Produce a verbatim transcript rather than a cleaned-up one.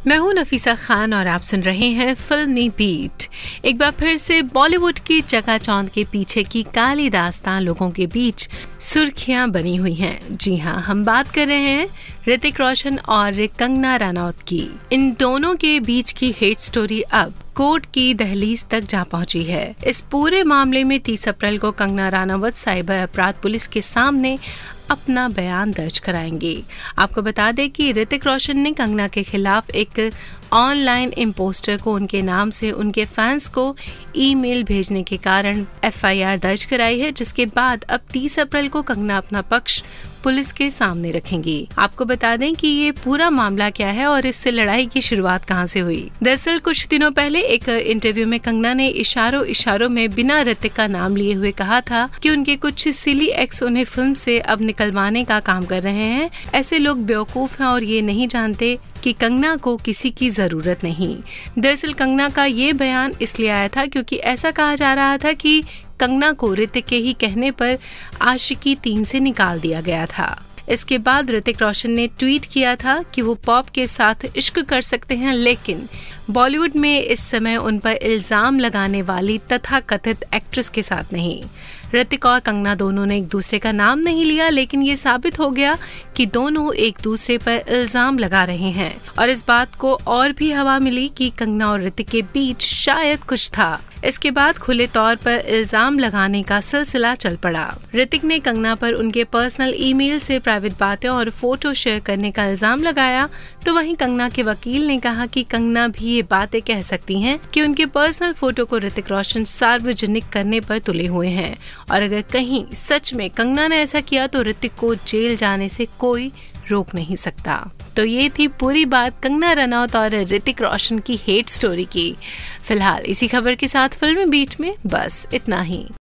मैं हूं नफीसा खान और आप सुन रहे हैं फिल्मी बीट। एक बार फिर से बॉलीवुड की चकाचौंध के पीछे की काली दास्तां लोगों के बीच सुर्खियां बनी हुई हैं। जी हां, हम बात कर रहे हैं ऋतिक रोशन और कंगना रनौत की। इन दोनों के बीच की हेट स्टोरी अब कोर्ट की दहलीज तक जा पहुंची है। इस पूरे मामले में तीस अप्रैल को कंगना रनावत साइबर अपराध पुलिस के सामने अपना बयान दर्ज कराएंगे। आपको बता दें कि ऋतिक रोशन ने कंगना के खिलाफ एक ऑनलाइन इम्पोस्टर को उनके नाम से उनके फैंस को ईमेल भेजने के कारण एफ आई आर दर्ज कराई है, जिसके बाद अब तीस अप्रैल को कंगना अपना पक्ष पुलिस के सामने रखेंगी। आपको बता दें कि ये पूरा मामला क्या है और इससे लड़ाई की शुरुआत कहां से हुई। दरअसल कुछ दिनों पहले एक इंटरव्यू में कंगना ने इशारों इशारों में बिना ऋतिक का नाम लिए हुए कहा था कि उनके कुछ सिली एक्स उन्हें फिल्म से अब निकलवाने का काम कर रहे हैं। ऐसे लोग बेवकूफ हैं और ये नहीं जानते कि कंगना को किसी की जरूरत नहीं। दरअसल कंगना का ये बयान इसलिए आया था क्योंकि ऐसा कहा जा रहा था कि कंगना को ऋतिक के ही कहने पर आशिकी तीन से निकाल दिया गया था। इसके बाद ऋतिक रोशन ने ट्वीट किया था कि वो पॉप के साथ इश्क कर सकते हैं, लेकिन बॉलीवुड में इस समय उन पर इल्जाम लगाने वाली तथाकथित एक्ट्रेस के साथ नहीं। ऋतिक और कंगना दोनों ने एक दूसरे का नाम नहीं लिया, लेकिन ये साबित हो गया कि दोनों एक दूसरे पर इल्जाम लगा रहे हैं और इस बात को और भी हवा मिली कि कंगना और ऋतिक के बीच शायद कुछ था। इसके बाद खुले तौर पर इल्जाम लगाने का सिलसिला चल पड़ा। ऋतिक ने कंगना पर उनके पर्सनल ईमेल से प्राइवेट बातें और फोटो शेयर करने का इल्जाम लगाया, तो वहीं कंगना के वकील ने कहा कि कंगना भी ये बातें कह सकती हैं कि उनके पर्सनल फोटो को ऋतिक रोशन सार्वजनिक करने पर तुले हुए हैं और अगर कहीं सच में कंगना ने ऐसा किया तो ऋतिक को जेल जाने से कोई रोक नहीं सकता। तो ये थी पूरी बात कंगना रनौत और ऋतिक रोशन की हेट स्टोरी की। फिलहाल इसी खबर के साथ फिल्मी बीट में बस इतना ही।